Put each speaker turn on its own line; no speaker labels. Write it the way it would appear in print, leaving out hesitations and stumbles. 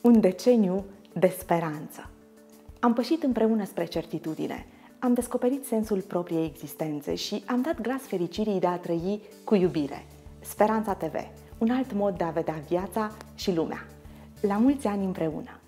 Un deceniu de speranță. Am pășit împreună spre certitudine, am descoperit sensul propriei existențe și am dat glas fericirii de a trăi cu iubire. Speranța TV, un alt mod de a vedea viața și lumea. La mulți ani împreună!